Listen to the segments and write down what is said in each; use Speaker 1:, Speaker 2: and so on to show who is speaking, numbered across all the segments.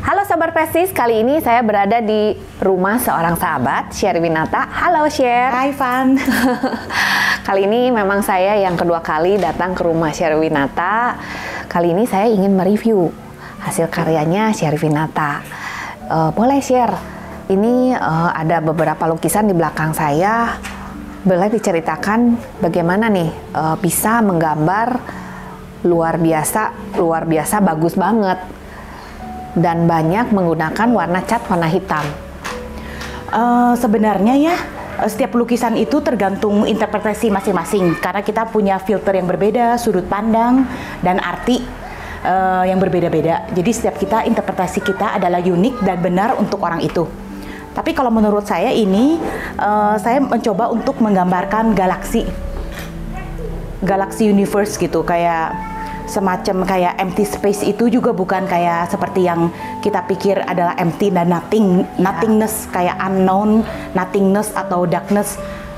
Speaker 1: Halo Sobat Prestis, kali ini saya berada di rumah seorang sahabat, Sherry Winata. Halo Sher.
Speaker 2: Hai Van.
Speaker 1: Kali ini memang saya yang kedua kali datang ke rumah Sherry Winata. Kali ini saya ingin mereview hasil karyanya Sherry Winata. Boleh share, ini ada beberapa lukisan di belakang saya. Boleh diceritakan bagaimana nih bisa menggambar luar biasa bagus banget. Dan banyak menggunakan warna cat warna hitam.
Speaker 2: Sebenarnya ya, setiap lukisan itu tergantung interpretasi masing-masing. Karena kita punya filter yang berbeda, sudut pandang, dan arti yang berbeda-beda. Jadi setiap interpretasi kita adalah unik dan benar untuk orang itu. Tapi kalau menurut saya ini, saya mencoba untuk menggambarkan galaksi universe gitu, kayak semacam kayak empty space itu juga bukan kayak seperti yang kita pikir adalah empty dan nothingness, kayak unknown, nothingness atau darkness.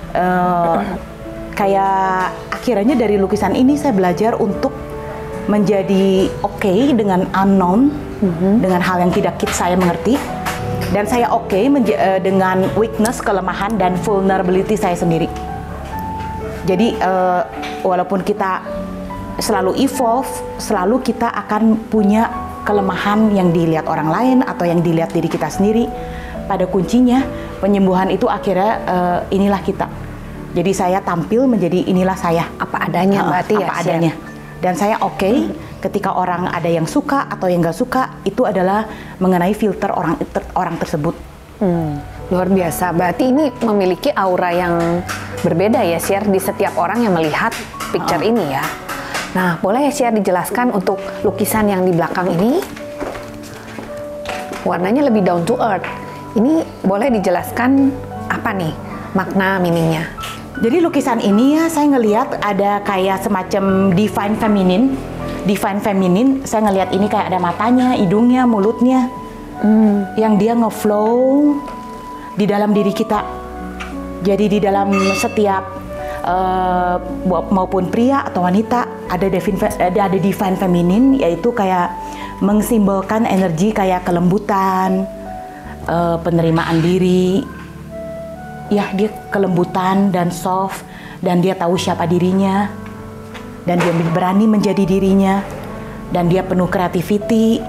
Speaker 2: Kayak akhirnya dari lukisan ini saya belajar untuk menjadi oke dengan unknown, dengan hal yang tidak saya mengerti, dan saya oke dengan weakness, kelemahan, dan vulnerability saya sendiri. Jadi walaupun kita selalu evolve, selalu kita akan punya kelemahan yang dilihat orang lain atau yang dilihat diri kita sendiri. Pada kuncinya, penyembuhan itu akhirnya inilah kita. Jadi saya tampil menjadi inilah saya.
Speaker 1: Apa adanya berarti ya?
Speaker 2: Apa adanya. Dan saya ketika orang ada yang suka atau yang nggak suka, itu adalah mengenai filter orang tersebut.
Speaker 1: Luar biasa, berarti ini memiliki aura yang berbeda ya, share di setiap orang yang melihat picture ini ya. Nah, boleh ya share dijelaskan untuk lukisan yang di belakang ini? Warnanya lebih down to earth. Ini boleh dijelaskan apa nih makna meaningnya?
Speaker 2: Jadi lukisan ini ya saya ngelihat ada kayak semacam divine feminine. Divine feminine, saya ngelihat ini kayak ada matanya, hidungnya, mulutnya. Yang dia ngeflow di dalam diri kita. Jadi di dalam setiap maupun pria atau wanita ada divine feminine, yaitu kayak mengsimbolkan energi kayak kelembutan, penerimaan diri. Ya, dia kelembutan dan soft, dan dia tahu siapa dirinya, dan dia berani menjadi dirinya, dan dia penuh creativity.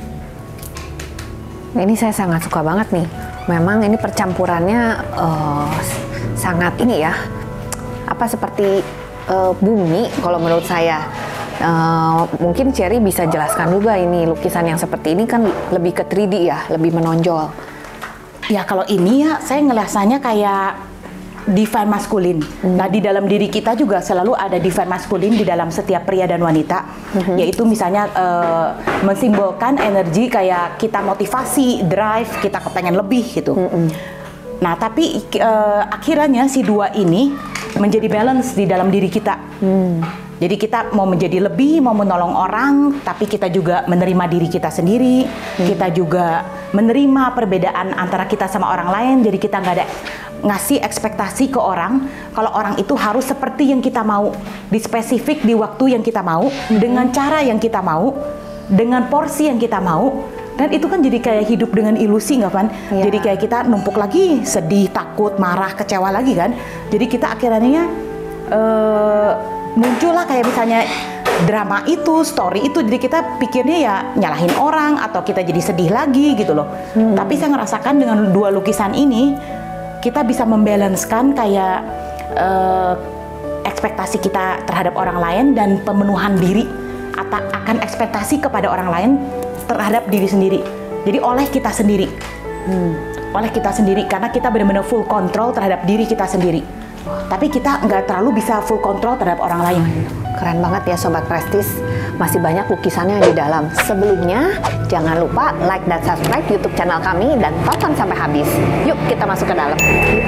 Speaker 1: Ini saya sangat suka banget nih. Memang ini percampurannya sangat ini ya, seperti bumi kalau menurut saya. Mungkin Cherry bisa jelaskan juga, ini lukisan yang seperti ini kan lebih ke 3D ya, lebih menonjol.
Speaker 2: Ya kalau ini ya saya ngerasanya kayak divine maskulin. Nah di dalam diri kita juga selalu ada divine maskulin di dalam setiap pria dan wanita. Yaitu misalnya mensimbolkan energi kayak kita motivasi, drive, kita kepengen lebih gitu. Nah tapi akhirnya si dua ini menjadi balance di dalam diri kita. Jadi kita mau menjadi lebih, mau menolong orang, tapi kita juga menerima diri kita sendiri. Kita juga menerima perbedaan antara kita sama orang lain. Jadi kita nggak ada ngasih ekspektasi ke orang kalau orang itu harus seperti yang kita mau, di spesifik di waktu yang kita mau, dengan cara yang kita mau, dengan porsi yang kita mau. Dan itu kan jadi kayak hidup dengan ilusi, nggak kan? Ya. Jadi kayak kita numpuk lagi, sedih, takut, marah, kecewa lagi kan? Jadi kita akhirnya muncullah kayak misalnya drama itu, story itu. Jadi kita pikirnya ya nyalahin orang atau kita jadi sedih lagi gitu loh. Tapi saya ngerasakan dengan dua lukisan ini kita bisa membalanskan kayak ekspektasi kita terhadap orang lain dan pemenuhan diri akan ekspektasi kepada orang lain terhadap diri sendiri. Jadi oleh kita sendiri. Oleh kita sendiri, karena kita benar-benar full control terhadap diri kita sendiri. Tapi kita nggak terlalu bisa full control terhadap orang lain.
Speaker 1: Keren banget ya Sobat Prestis. Masih banyak lukisannya di dalam. Sebelumnya, jangan lupa like dan subscribe YouTube channel kami dan tonton sampai habis. Yuk kita masuk ke dalam.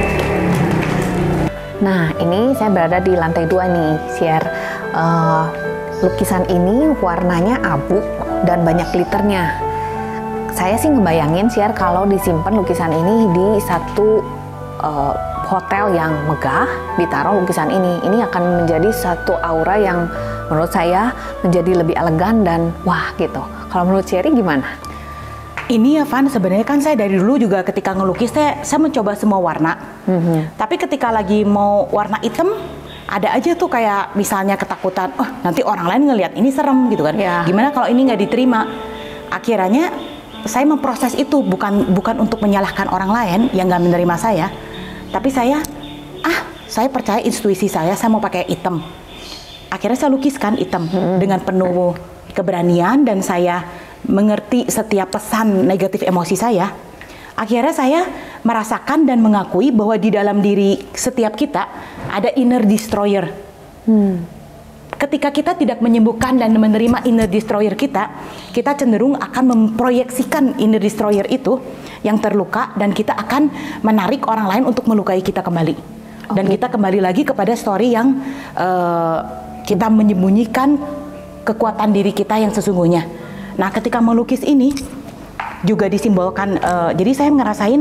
Speaker 1: Nah, ini saya berada di lantai 2 nih, share. Lukisan ini warnanya abu dan banyak glitternya. Saya sih ngebayangin share kalau disimpan lukisan ini di satu hotel yang megah, ditaruh lukisan ini akan menjadi satu aura yang menurut saya menjadi lebih elegan dan wah gitu. Kalau menurut Cherry gimana?
Speaker 2: Ini ya Van, sebenarnya kan saya dari dulu juga ketika ngelukis saya mencoba semua warna. Tapi ketika lagi mau warna hitam, ada aja tuh kayak misalnya ketakutan, oh nanti orang lain ngelihat ini serem gitu kan. Gimana kalau ini nggak diterima? Akhirnya saya memproses itu bukan untuk menyalahkan orang lain yang nggak menerima saya, tapi saya percaya intuisi saya mau pakai hitam. Akhirnya saya lukiskan hitam dengan penuh keberanian dan saya mengerti setiap pesan negatif emosi saya. Akhirnya saya merasakan dan mengakui bahwa di dalam diri setiap kita ada inner destroyer. Ketika kita tidak menyembuhkan dan menerima inner destroyer kita cenderung akan memproyeksikan inner destroyer itu yang terluka dan kita akan menarik orang lain untuk melukai kita kembali. Dan kita kembali lagi kepada story yang kita menyembunyikan kekuatan diri kita yang sesungguhnya. Nah, ketika melukis ini juga disimbolkan, jadi saya ngerasain,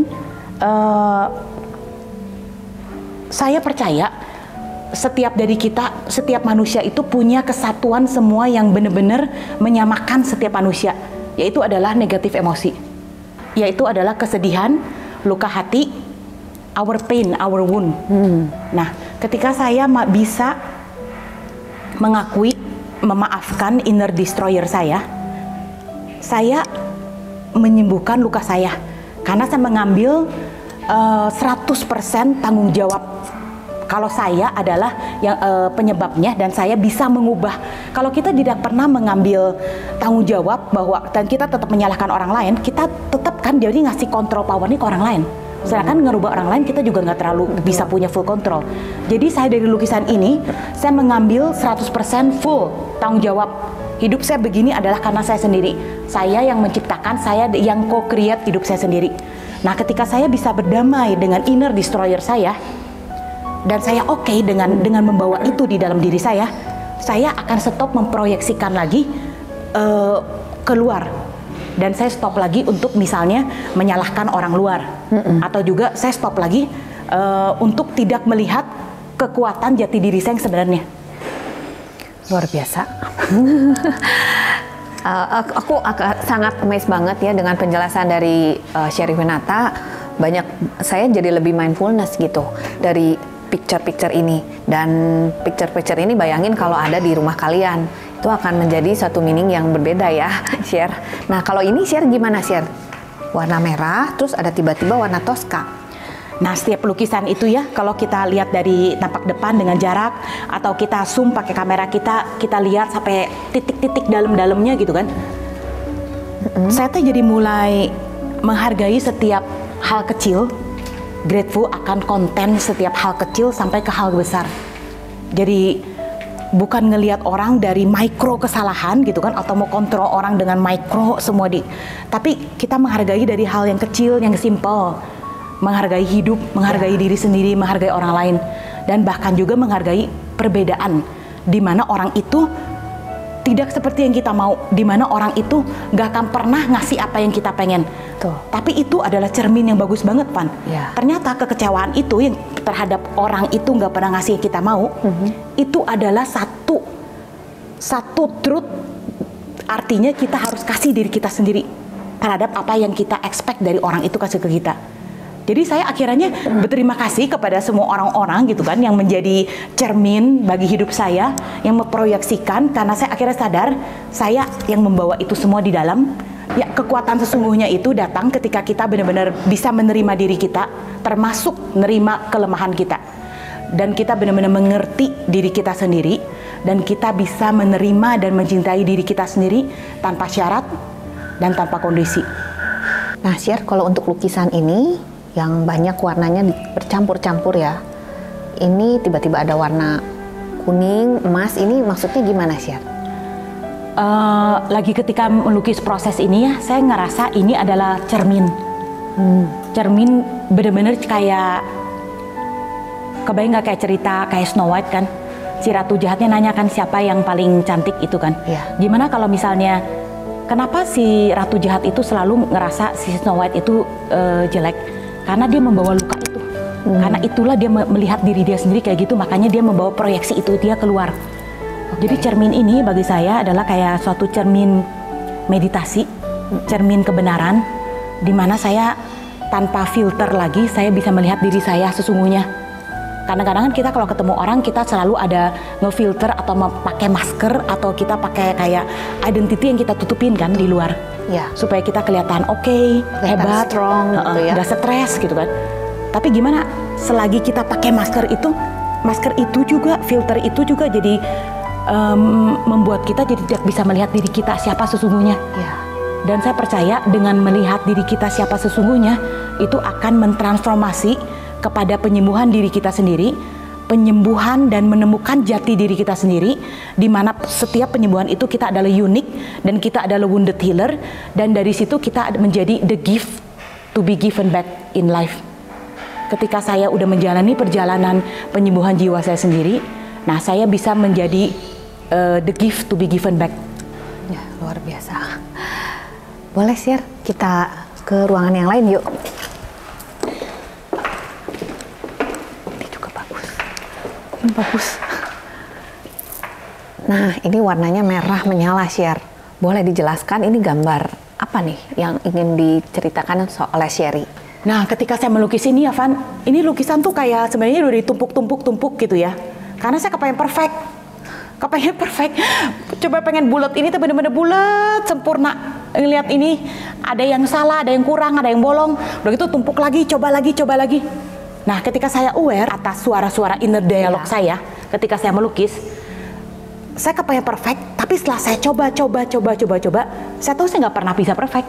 Speaker 2: saya percaya setiap dari kita, setiap manusia itu punya kesatuan semua yang benar-benar menyamakan setiap manusia, yaitu adalah negatif emosi, yaitu adalah kesedihan, luka hati, our pain, our wound. Nah, ketika saya bisa mengakui, memaafkan inner destroyer saya menyembuhkan luka saya karena saya mengambil 100% tanggung jawab. Kalau saya adalah yang penyebabnya dan saya bisa mengubah. Kalau kita tidak pernah mengambil tanggung jawab dan kita tetap menyalahkan orang lain, kita tetap kan jadi ngasih kontrol power ini ke orang lain. Sedangkan ngerubah orang lain kita juga nggak terlalu bisa punya full control. Jadi saya dari lukisan ini, saya mengambil 100% full tanggung jawab. Hidup saya begini adalah karena saya sendiri. Saya yang menciptakan, saya yang co-create hidup saya sendiri. Nah, ketika saya bisa berdamai dengan inner destroyer saya, dan saya oke dengan membawa itu di dalam diri saya akan stop memproyeksikan lagi keluar. Dan saya stop lagi untuk misalnya menyalahkan orang luar. Atau juga saya stop lagi untuk tidak melihat kekuatan jati diri saya yang sebenarnya.
Speaker 1: Luar biasa. Aku sangat amazed banget ya dengan penjelasan dari Sherwinata. Saya jadi lebih mindfulness gitu dari picture-picture ini. Dan picture-picture ini bayangin kalau ada di rumah kalian, itu akan menjadi satu meaning yang berbeda ya, Share. Nah, kalau ini Share gimana, Share? Warna merah, terus ada tiba-tiba warna Tosca.
Speaker 2: Nah, setiap lukisan itu ya, kalau kita lihat dari tampak depan dengan jarak, atau kita zoom pakai kamera kita lihat sampai titik-titik dalam-dalamnya gitu kan. Saya tuh jadi mulai menghargai setiap hal kecil, grateful akan konten setiap hal kecil sampai ke hal besar. Jadi bukan ngelihat orang dari mikro kesalahan gitu kan, atau mau kontrol orang dengan mikro semua tapi kita menghargai dari hal yang kecil, yang simple. Menghargai hidup, menghargai diri sendiri, menghargai orang lain, dan bahkan juga menghargai perbedaan, di mana orang itu tidak seperti yang kita mau, di mana orang itu gak akan pernah ngasih apa yang kita pengen. Tapi itu adalah cermin yang bagus banget, Pan. Ternyata kekecewaan itu yang terhadap orang itu gak pernah ngasih yang kita mau, itu adalah satu truth. Artinya kita harus kasih diri kita sendiri terhadap apa yang kita expect dari orang itu kasih ke kita. Jadi saya akhirnya berterima kasih kepada semua orang-orang gitu kan yang menjadi cermin bagi hidup saya, yang memproyeksikan, karena saya akhirnya sadar saya yang membawa itu semua di dalam. Ya, kekuatan sesungguhnya itu datang ketika kita benar-benar bisa menerima diri kita, termasuk menerima kelemahan kita. Dan kita benar-benar mengerti diri kita sendiri, dan kita bisa menerima dan mencintai diri kita sendiri tanpa syarat dan tanpa kondisi.
Speaker 1: Nah, Share, kalau untuk lukisan ini yang banyak warnanya bercampur-campur ya. Ini tiba-tiba ada warna kuning, emas, ini maksudnya gimana, Share?
Speaker 2: Lagi ketika melukis proses ini ya, saya ngerasa ini adalah cermin. Cermin bener-bener kayak, kebayang nggak kayak cerita kayak Snow White kan? Si Ratu Jahatnya nanya kan siapa yang paling cantik itu kan? Gimana kalau misalnya, kenapa si Ratu Jahat itu selalu ngerasa si Snow White itu jelek? Karena dia membawa luka itu. Karena itulah dia melihat diri dia sendiri kayak gitu, makanya dia membawa proyeksi itu dia keluar. Jadi cermin ini bagi saya adalah kayak suatu cermin meditasi, cermin kebenaran, dimana saya tanpa filter lagi, saya bisa melihat diri saya sesungguhnya. Kadang-kadang kan kita kalau ketemu orang, kita selalu ada ngefilter atau pakai masker, atau kita pakai kayak identity yang kita tutupin kan di luar,
Speaker 1: Ya.
Speaker 2: supaya kita kelihatan oke, hebat,
Speaker 1: strong gitu ya.
Speaker 2: nggak stres gitu kan. Tapi gimana selagi kita pakai masker itu juga, filter itu juga jadi membuat kita jadi tidak bisa melihat diri kita siapa sesungguhnya.
Speaker 1: Ya.
Speaker 2: Dan saya percaya dengan melihat diri kita siapa sesungguhnya, itu akan mentransformasi kepada penyembuhan diri kita sendiri, penyembuhan dan menemukan jati diri kita sendiri, di mana setiap penyembuhan itu kita adalah unik dan kita adalah wounded healer, dan dari situ kita menjadi the gift to be given back in life. Ketika saya udah menjalani perjalanan penyembuhan jiwa saya sendiri, nah saya bisa menjadi the gift to be given back.
Speaker 1: Ya, luar biasa. Boleh share, kita ke ruangan yang lain yuk. Ini juga bagus. Ini bagus. Nah, ini warnanya merah menyala, share. Boleh dijelaskan ini gambar apa nih yang ingin diceritakan oleh Sherry?
Speaker 2: Nah, ketika saya melukis ini ya, Van, ini lukisan tuh kayak sebenarnya udah ditumpuk-tumpuk gitu ya. Karena saya kepengen perfect. Coba pengen bulat, ini tuh bener-bener bulat, sempurna. Ngelihat ini, ada yang salah, ada yang kurang, ada yang bolong. Udah gitu tumpuk lagi, coba lagi. Nah, ketika saya aware atas suara-suara inner dialog saya, ketika saya melukis, saya kepengen perfect, tapi setelah saya coba, saya tahu saya nggak pernah bisa perfect.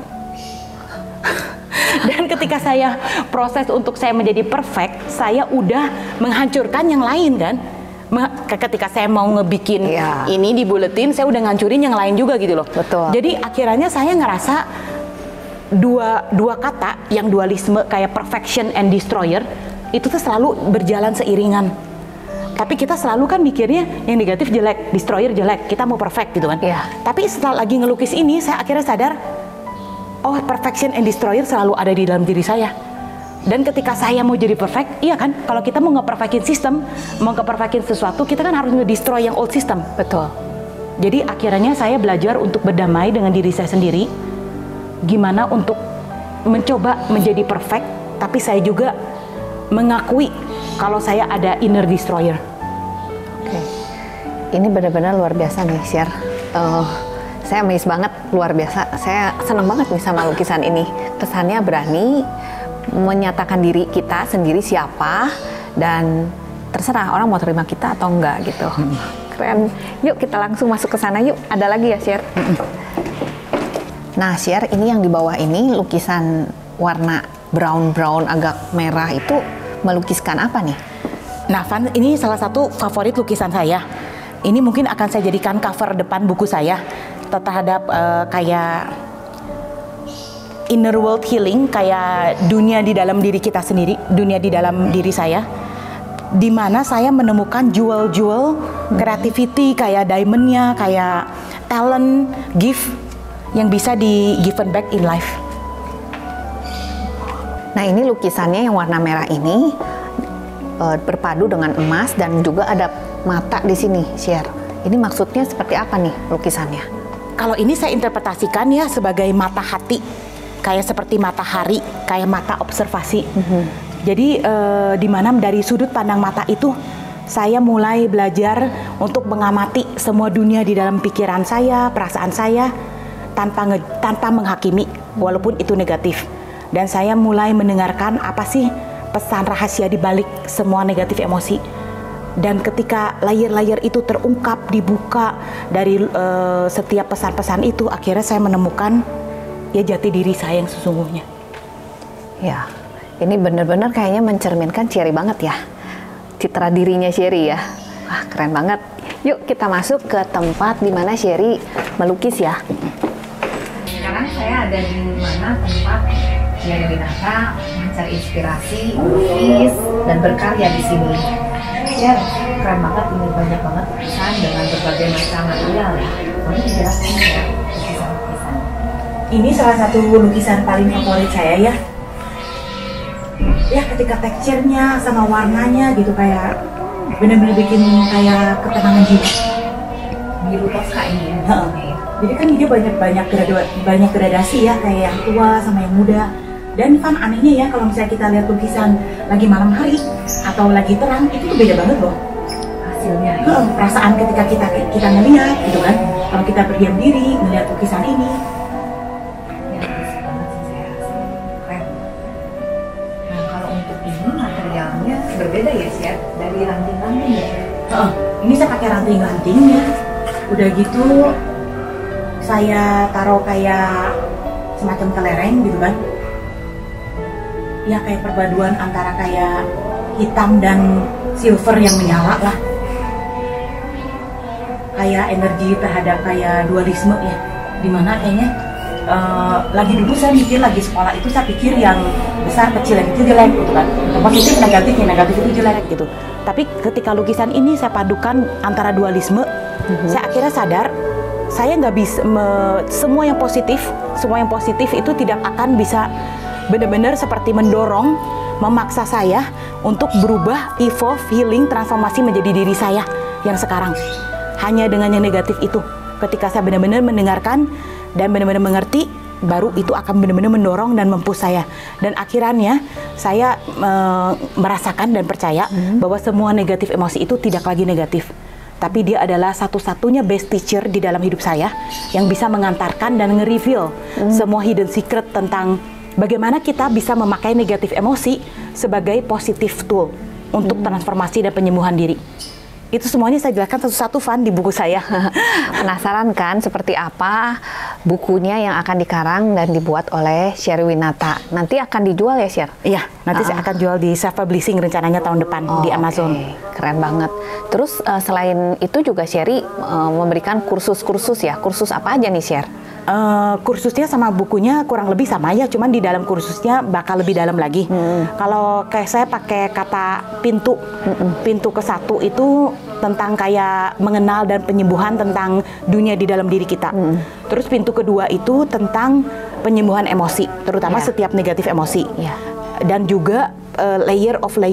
Speaker 2: Dan ketika saya proses untuk saya menjadi perfect, saya udah menghancurkan yang lain kan. Ketika saya mau ngebikin ini dibuletin, saya udah ngancurin yang lain juga gitu loh.
Speaker 1: Betul.
Speaker 2: Jadi akhirnya saya ngerasa dua kata yang dualisme kayak perfection and destroyer itu tuh selalu berjalan seiringan. Tapi kita selalu kan mikirnya yang negatif jelek, destroyer jelek, kita mau perfect gitu kan.
Speaker 1: Iya.
Speaker 2: Tapi setelah lagi ngelukis ini, saya akhirnya sadar, oh, perfection and destroyer selalu ada di dalam diri saya. Dan ketika saya mau jadi perfect, iya kan, kalau kita mau nge-perfectin sistem, mau nge-perfectin sesuatu, kita kan harus nge-destroy yang old system.
Speaker 1: Betul.
Speaker 2: Jadi akhirnya saya belajar untuk berdamai dengan diri saya sendiri, gimana untuk mencoba menjadi perfect, tapi saya juga mengakui kalau saya ada inner destroyer.
Speaker 1: Oke. Ini benar-benar luar biasa nih, share. Saya amazed banget, luar biasa. Saya senang banget nih sama lukisan ini. Kesannya berani menyatakan diri kita sendiri siapa, dan terserah orang mau terima kita atau enggak gitu. Keren. Yuk kita langsung masuk ke sana yuk. Ada lagi ya, share? Nah, share, ini yang di bawah ini lukisan warna brown agak merah itu melukiskan apa nih?
Speaker 2: Nah, Van, ini salah satu favorit lukisan saya. Ini mungkin akan saya jadikan cover depan buku saya terhadap kayak inner world healing, kayak dunia di dalam diri kita sendiri, dunia di dalam diri saya, di mana saya menemukan jewel-jewel creativity kayak diamondnya, kayak talent, gift yang bisa di given back in life.
Speaker 1: Nah, ini lukisannya yang warna merah ini berpadu dengan emas dan juga ada mata di sini, share. Ini maksudnya seperti apa nih lukisannya?
Speaker 2: Kalau ini saya interpretasikan ya sebagai mata hati, kayak seperti matahari, kayak mata observasi. Jadi di mana dari sudut pandang mata itu saya mulai belajar untuk mengamati semua dunia di dalam pikiran saya, perasaan saya, tanpa menghakimi, walaupun itu negatif. Dan saya mulai mendengarkan apa sih pesan rahasia di balik semua negatif emosi. Dan ketika layer-layer itu terungkap, dibuka dari setiap pesan-pesan itu, akhirnya saya menemukan ya jati diri saya yang sesungguhnya.
Speaker 1: Ya, ini benar-benar kayaknya mencerminkan Sherry banget ya. Citra dirinya Sherry ya. Wah, keren banget. Yuk kita masuk ke tempat di mana Sherry melukis ya. Sekarang saya ada di mana tempat Sherry Winata mencari inspirasi, melukis, dan berkarya di sini. Ya, keren banget, ini banyak banget lukisan dengan berbagai macam material ya. Boleh dijelaskan ya lukisan-lukisan?
Speaker 2: Ini salah satu lukisan paling favorit saya ya. Ya, ketika teksturnya sama warnanya gitu kayak bener-bener bikin kayak ketenangan jiwa.
Speaker 1: Biru Tosca ini ya.
Speaker 2: Jadi kan dia banyak gradasi ya, kayak yang tua sama yang muda. Dan Van, anehnya ya kalau misalnya kita lihat lukisan lagi malam hari atau lagi terang, itu tuh beda banget loh hasilnya. Perasaan ketika kita ngeliat gitu kan. Kalau kita berdiam diri melihat lukisan ini.
Speaker 1: Ya, bagus banget sih saya rasa. Keren. Nah, kalau untuk ini materialnya berbeda ya, Chef? Dari ranting-ranting ya?
Speaker 2: Ini saya pakai ranting-ranting ya. Udah gitu saya taruh kayak semacam kelereng gitu kan. Ya kayak perpaduan antara kayak hitam dan silver yang menyala lah. Kayak energi terhadap kayak dualisme ya. Dimana kayaknya lagi dulu saya mikir lagi sekolah itu saya pikir yang besar kecil yang kecil jelek gitu kan. Positif negatif itu jelek gitu. Tapi ketika lukisan ini saya padukan antara dualisme, saya akhirnya sadar saya nggak bisa semua yang positif itu tidak akan bisa benar-benar seperti mendorong, memaksa saya untuk berubah, evolve, healing, transformasi menjadi diri saya yang sekarang. Hanya dengan yang negatif itu, ketika saya benar-benar mendengarkan dan benar-benar mengerti, baru itu akan benar-benar mendorong dan mempush saya. Dan akhirnya saya merasakan dan percaya bahwa semua negatif emosi itu tidak lagi negatif. Tapi dia adalah satu-satunya best teacher di dalam hidup saya yang bisa mengantarkan dan nge-reveal semua hidden secret tentang bagaimana kita bisa memakai negatif emosi sebagai positive tool untuk transformasi dan penyembuhan diri. Itu semuanya saya jelaskan satu-satu, Van, di buku saya.
Speaker 1: Penasaran kan seperti apa bukunya yang akan dikarang dan dibuat oleh Sherry Winata? Nanti akan dijual ya, Sher?
Speaker 2: Iya, nanti saya akan jual di self-publishing rencananya tahun depan di Amazon.
Speaker 1: Keren banget. Terus selain itu juga Sherry memberikan kursus-kursus ya? Kursus apa aja nih, Sher?
Speaker 2: Kursusnya sama bukunya kurang lebih sama ya, cuman di dalam kursusnya bakal lebih dalam lagi. Kalau kayak saya pakai kata pintu ke-1 itu tentang kayak mengenal dan penyembuhan tentang dunia di dalam diri kita. Terus pintu kedua itu tentang penyembuhan emosi, terutama setiap negatif emosi. Dan juga layer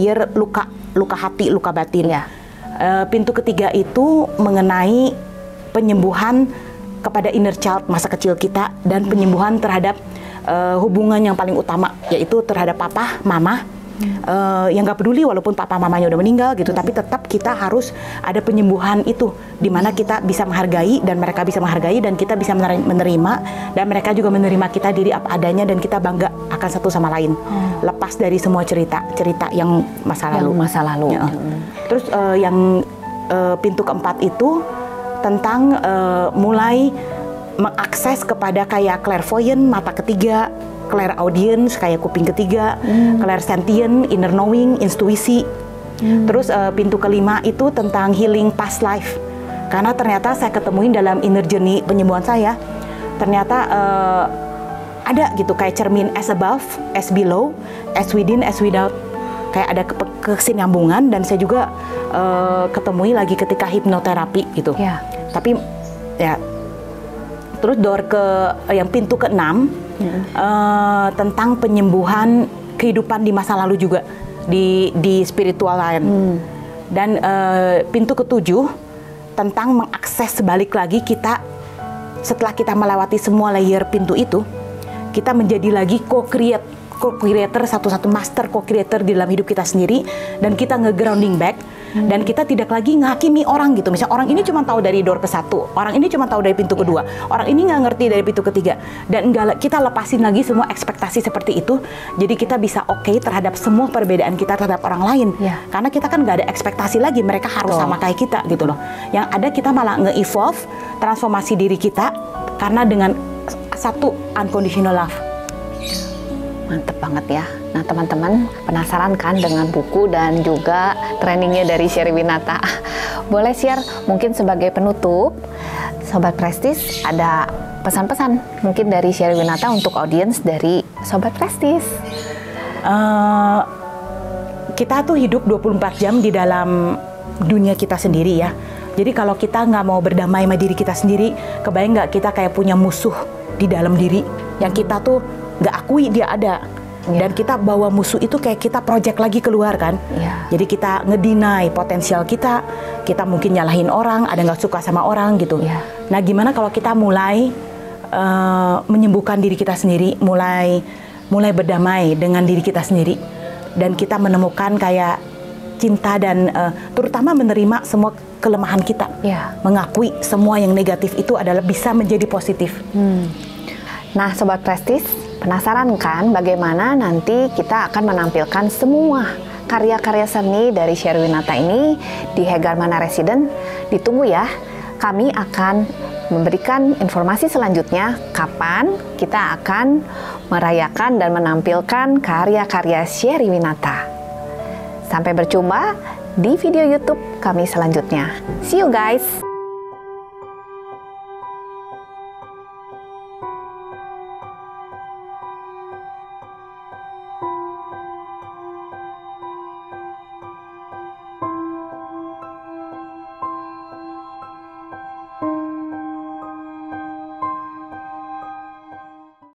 Speaker 2: luka hati, luka batin. Pintu ketiga itu mengenai penyembuhan kepada inner child, masa kecil kita, dan penyembuhan terhadap hubungan yang paling utama, yaitu terhadap papa, mama, yang gak peduli walaupun papa mamanya udah meninggal gitu, tapi tetap kita harus ada penyembuhan itu, dimana kita bisa menghargai dan mereka bisa menghargai dan kita bisa menerima dan mereka juga menerima kita diri apa adanya dan kita bangga akan satu sama lain, lepas dari semua cerita yang masa lalu. Terus yang pintu keempat itu tentang mulai mengakses kepada kayak clairvoyant, mata ketiga, clairaudience, kayak kuping ketiga, clairsentient, inner knowing, intuisi. Terus pintu kelima itu tentang healing past life. Karena ternyata saya ketemuin dalam inner journey penyembuhan saya, ternyata ada gitu kayak cermin as above, as below, as within, as without. Kayak ada kesinambungan, dan saya juga ketemui lagi ketika hipnoterapi gitu. Tapi ya, terus door ke yang pintu ke-6 tentang penyembuhan kehidupan di masa lalu juga di spiritual lain. Dan pintu ke-7 tentang mengakses balik lagi kita setelah kita melewati semua layer pintu itu, kita menjadi lagi co-creator, satu-satu master co-creator di dalam hidup kita sendiri, dan kita nge-grounding back, dan kita tidak lagi ngakimi orang gitu. Misalnya orang ini cuma tahu dari door ke-1, orang ini cuma tahu dari pintu kedua, orang ini nggak ngerti dari pintu ketiga, dan kita lepasin lagi semua ekspektasi seperti itu. Jadi kita bisa terhadap semua perbedaan kita terhadap orang lain, karena kita kan nggak ada ekspektasi lagi mereka harus sama kayak kita gitu loh. Yang ada kita malah nge-evolve, transformasi diri kita karena dengan satu unconditional love.
Speaker 1: Mantep banget ya. Nah teman-teman, penasaran kan dengan buku dan juga trainingnya dari Sherry Winata? Boleh share mungkin sebagai penutup, Sobat Prestis, ada pesan-pesan mungkin dari Sherry Winata untuk audiens dari Sobat Prestis?
Speaker 2: Kita tuh hidup 24 jam di dalam dunia kita sendiri ya. Jadi kalau kita nggak mau berdamai sama diri kita sendiri, kebayang nggak kita kayak punya musuh di dalam diri yang kita tuh nggak akui dia ada. Dan kita bawa musuh itu kayak kita project lagi keluar kan. Jadi kita ngedinai potensial kita mungkin nyalahin orang, ada nggak suka sama orang gitu. Nah gimana kalau kita mulai menyembuhkan diri kita sendiri, mulai berdamai dengan diri kita sendiri, dan kita menemukan kayak cinta dan terutama menerima semua kelemahan kita, mengakui semua yang negatif itu adalah bisa menjadi positif.
Speaker 1: Nah, Sobat Prestis, penasaran kan bagaimana nanti kita akan menampilkan semua karya-karya seni dari Sherwinata ini di Hegarmana Residence? Ditunggu ya, kami akan memberikan informasi selanjutnya kapan kita akan merayakan dan menampilkan karya-karya Sherwinata. Sampai berjumpa di video YouTube kami selanjutnya. See you guys!